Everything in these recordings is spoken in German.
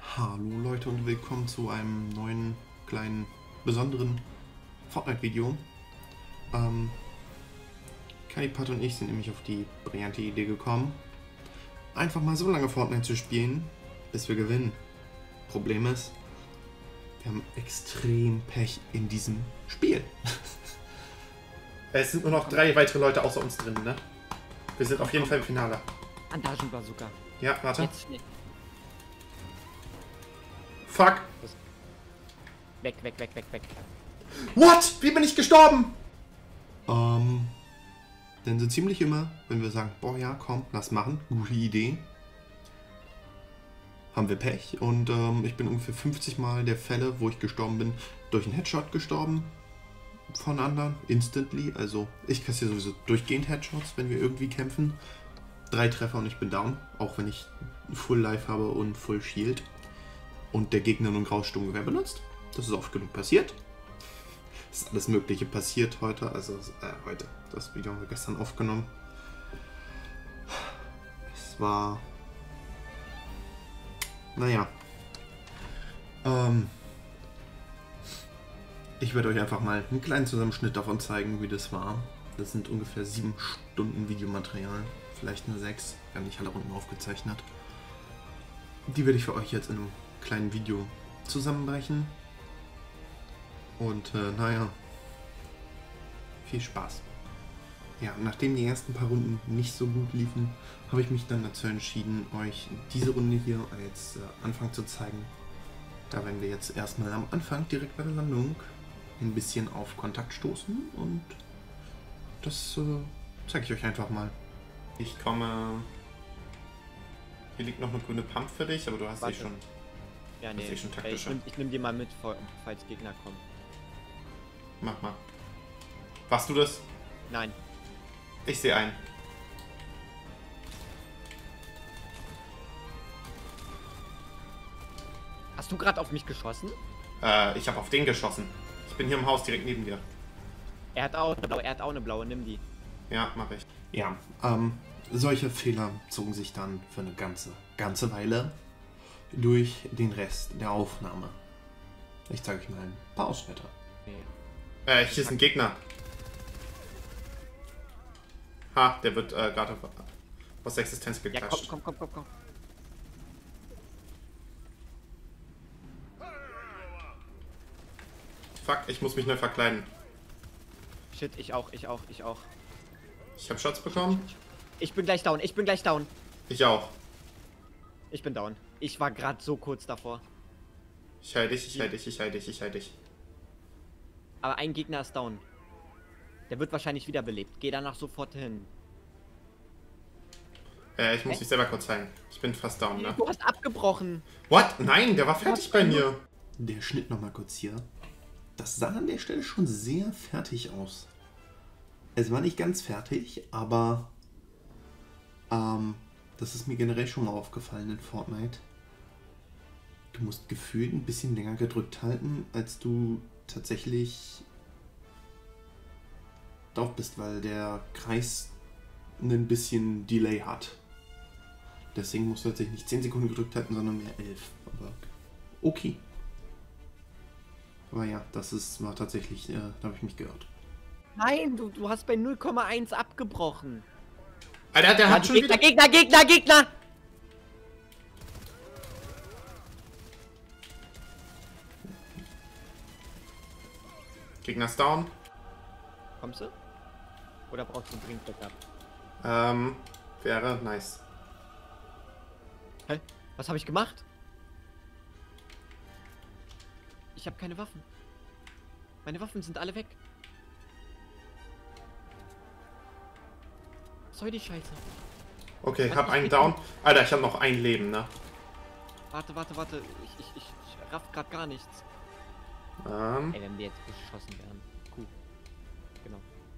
Hallo Leute und willkommen zu einem neuen, kleinen, besonderen Fortnite-Video. Kalipat und ich sind nämlich auf die brillante Idee gekommen, einfach mal so lange Fortnite zu spielen, bis wir gewinnen. Problem ist, wir haben extrem Pech in diesem Spiel. Es sind nur noch 3 weitere Leute außer uns drin, ne? Wir sind auf jeden Fall im Finale. Bandagenbazooka. Ja, warte. Jetzt schnell. Fuck! Weg. What? Wie bin ich gestorben? Denn so ziemlich immer, wenn wir sagen, boah ja, komm, lass machen, gute Idee, haben wir Pech. Und ich bin ungefähr 50 Mal der Fälle, wo ich gestorben bin, durch einen Headshot gestorben von anderen, instantly. Also ich kassiere sowieso durchgehend Headshots, wenn wir irgendwie kämpfen. 3 Treffer und ich bin down, auch wenn ich Full Life habe und Full Shield. Und der Gegner nun Grausturmgewehr benutzt. Das ist oft genug passiert. Es ist alles Mögliche passiert heute. Also heute. Das Video haben wir gestern aufgenommen. Es war... Naja. Ich werde euch einfach mal einen kleinen Zusammenschnitt davon zeigen, wie das war. Das sind ungefähr 7 Stunden Videomaterial. Vielleicht nur 6. Wir haben nicht alle Runden aufgezeichnet. Die werde ich für euch jetzt in einem kleinen Video zusammenbrechen. Und naja, viel Spaß. Ja, nachdem die ersten paar Runden nicht so gut liefen, habe ich mich dann dazu entschieden, euch diese Runde hier als Anfang zu zeigen. Da werden wir jetzt erstmal am Anfang direkt bei der Landung ein bisschen auf Kontakt stoßen und das zeige ich euch einfach mal. Ich komme... Hier liegt noch eine grüne Pump für dich, aber du hast sie schon... Ja, nee. Schon taktischer. Ich nehm die mal mit, falls Gegner kommen. Mach mal. Warst du das? Nein. Ich sehe einen. Hast du gerade auf mich geschossen? Ich habe auf den geschossen. Ich bin hier im Haus direkt neben dir. Er hat auch eine blaue, nimm die. Ja, mache ich. Ja, solche Fehler zogen sich dann für eine ganze Weile durch den Rest der Aufnahme. Ich zeige euch mal ein paar Ausschnitte. Nee. Hier ist ein Gegner. Ha, der wird gerade aus der Existenz Ja, geklatscht. komm. Fuck, ich muss mich neu verkleiden. Shit, ich auch. Ich habe Shots bekommen. Ich bin gleich down. Ich auch. Ich bin down. Ich war gerade so kurz davor. Ich heil dich. Aber ein Gegner ist down. Der wird wahrscheinlich wiederbelebt. Geh danach sofort hin. Ich muss mich selber kurz heilen. Ich bin fast down, ne? Du hast abgebrochen. What? Nein, der war fertig bei mir. Der Schnitt nochmal kurz hier. Das sah an der Stelle schon sehr fertig aus. Es war nicht ganz fertig, aber das ist mir generell schon mal aufgefallen in Fortnite. Du musst gefühlt ein bisschen länger gedrückt halten, als du tatsächlich drauf bist, weil der Kreis ein bisschen Delay hat. Deswegen musst du tatsächlich nicht 10 Sekunden gedrückt halten, sondern mehr 11. Aber okay. Aber ja, war tatsächlich, da habe ich mich geirrt. Nein, du hast bei 0,1 abgebrochen. Alter, der hat schon wieder... Gegner! Gegner ist down. Kommst du? Oder brauchst du einen Drink Backup? Wäre nice. Hä? Was habe ich gemacht? Ich habe keine Waffen. Meine Waffen sind alle weg. Was soll die Scheiße? Okay, ich hab einen down. Alter, ich habe noch ein Leben, ne? Warte. Ich raff grad gar nichts. Ey, wenn wir jetzt geschossen werden. Cool. Genau.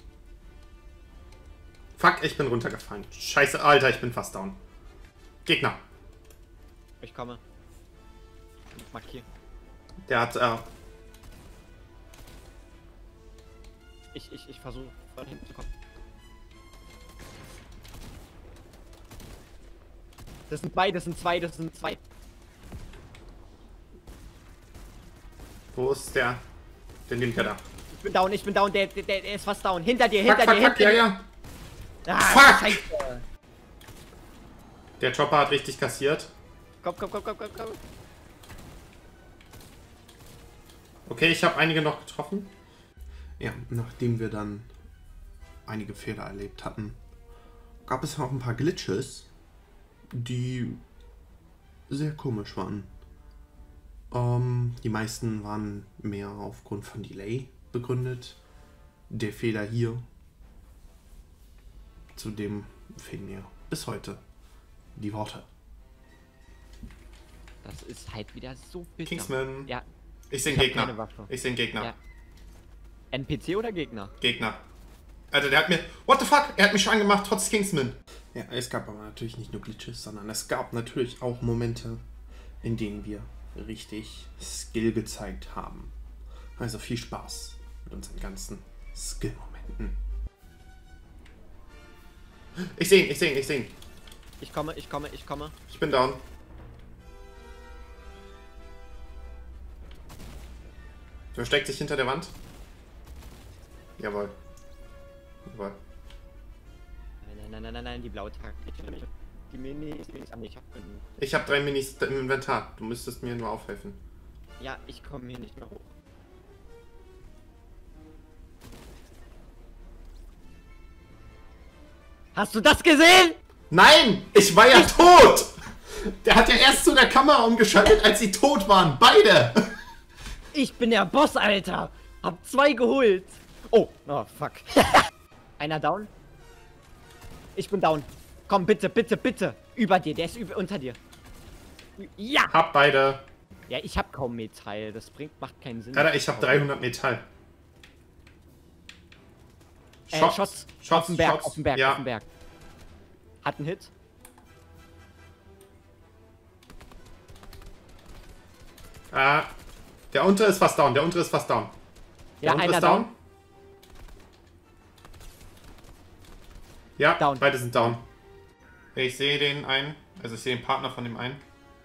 Fuck, ich bin runtergefallen. Scheiße, Alter, ich bin fast down. Gegner. Ich komme. Markier. Der hat, Ich versuche von hinten zu kommen. Das sind zwei. Wo ist der? Der Linker da. Ich bin down, der ist fast down. Hinter dir, hinter dir, hinter dir. Ja. Ah, fuck! Scheiße. Der Chopper hat richtig kassiert. Komm. Okay, ich habe einige noch getroffen. Ja, nachdem wir dann einige Fehler erlebt hatten, gab es auch ein paar Glitches, die sehr komisch waren. Die meisten waren mehr aufgrund von Delay begründet. Der Fehler hier, zu dem fehlen mir bis heute die Worte. Das ist halt wieder so bitter. Kingsman. Ja. Ich sehe einen Gegner. Ich sehe einen Gegner. Ja. NPC oder Gegner? Gegner. Alter, der hat mir... What the fuck? Er hat mich schon angemacht, trotz Kingsman. Ja, es gab aber natürlich nicht nur Glitches, sondern es gab natürlich auch Momente, in denen wir richtig Skill gezeigt haben. Also viel Spaß mit unseren ganzen Skill-Momenten. Ich sehe ihn. Ich komme. Ich bin down. Versteckt sich hinter der Wand. Jawohl. Nein, die blaue Tag. Die Minis am Ich habe 3 Minis im Inventar. Du müsstest mir nur aufhelfen. Ja, ich komme hier nicht mehr hoch. Hast du das gesehen? Nein! Ich war ja tot! Der hat ja erst zu der Kamera umgeschaltet, als sie tot waren. Beide! Ich bin der Boss, Alter! Hab 2 geholt! Oh, fuck. Einer down? Ich bin down. Komm, bitte. Über dir, der ist unter dir. Ja! Hab beide. Ja, ich hab kaum Metall. Das macht keinen Sinn. Alter, ich hab 300 Metall. Shots. Auf dem Berg. Ja. Hat einen Hit. Der untere ist fast down. Der Ja, einer ist down. Ja, down. Beide sind down. Ich sehe den einen. Also ich sehe den Partner von dem einen.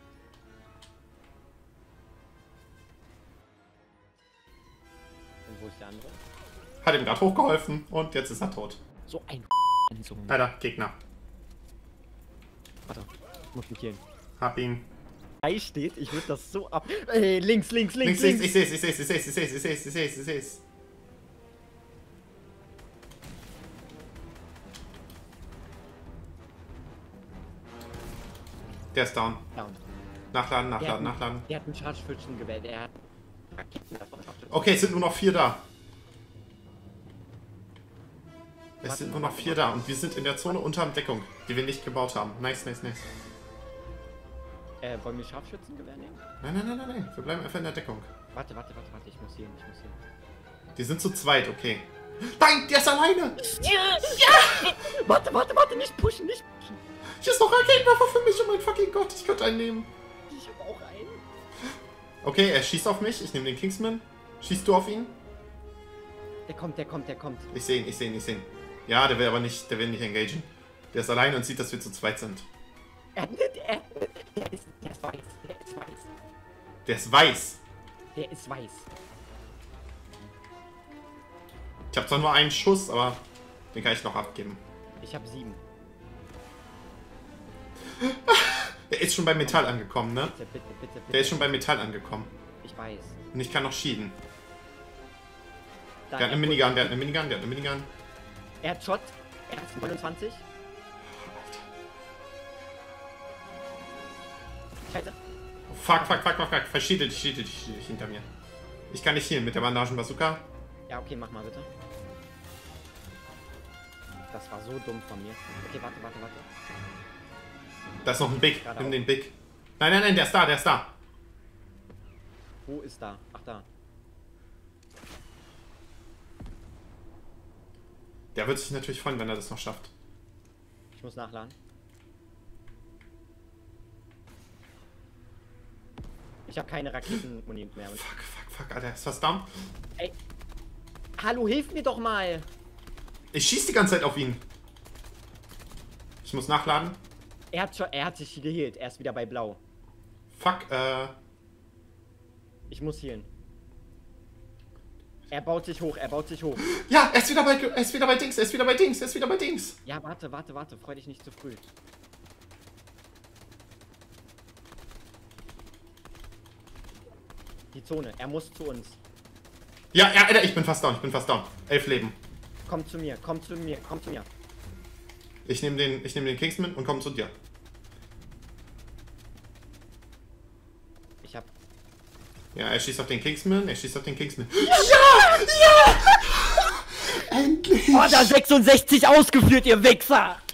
Und wo ist der andere? Hat ihm gerade hochgeholfen und jetzt ist er tot. So ein Alter, Gegner. Warte, ich muss mich killen. Hab ihn. Steht, ich würde das so ab... links. Ich seh's. Der ist down. Nachladen. Der hat ein Scharfschützengewehr, der hat Raketen davon. Okay, es sind nur noch 4 da. Es sind nur noch 4 da und wir sind in der Zone unterm Deckung, die wir nicht gebaut haben. Nice. Wollen wir Scharfschützengewehr nehmen? Nein. Wir bleiben einfach in der Deckung. Warte. Ich muss hier. Die sind zu zweit, okay. Nein, der ist alleine! Ja! Warte, nicht pushen. Hier ist noch Raketenwerfer für mich, oh mein fucking Gott, ich könnte einen nehmen. Ich habe auch einen. Okay, er schießt auf mich, ich nehme den Kingsman. Schießt du auf ihn? Der kommt. Ich sehe ihn. Ja, der will nicht engagen. Der ist alleine und sieht, dass wir zu zweit sind. Der ist weiß. Der ist weiß? Der ist weiß. Ich habe zwar nur einen Schuss, aber den kann ich noch abgeben. Ich habe 7. Der ist schon bei Metall angekommen, ne? Bitte. Der ist schon bei Metall angekommen. Ich weiß. Und ich kann noch schieden. Der hat eine Minigun. Er hat Shot. Er hat 29. Scheiße. Fuck. Verschiede dich hinter mir. Ich kann nicht healen mit der Bandagenbazooka. Ja, okay, mach mal bitte. Das war so dumm von mir. Okay, warte. Da ist noch ein Big. Nimm den Big. Nein, der ist da. Wo ist da? Ach, da. Der wird sich natürlich freuen, wenn er das noch schafft. Ich muss nachladen. Ich habe keine Raketenmunition mehr. Fuck, Alter, ist was down? Ey. Hallo, hilf mir doch mal. Ich schieß die ganze Zeit auf ihn. Ich muss nachladen. Er hat sich geheilt. Er ist wieder bei Blau. Fuck, Ich muss healen. Er baut sich hoch, er baut sich hoch. Ja, er ist wieder bei Dings, er ist wieder bei Dings. Ja, warte, freu dich nicht zu früh. Die Zone, er muss zu uns. Ja, Alter, ich bin fast down. 11 Leben. Komm zu mir. Ich nehme den Kingsman und komm zu dir. Ich hab... Ja, er schießt auf den Kingsman. Ja! Endlich! Order 66 ausgeführt, ihr Wichser!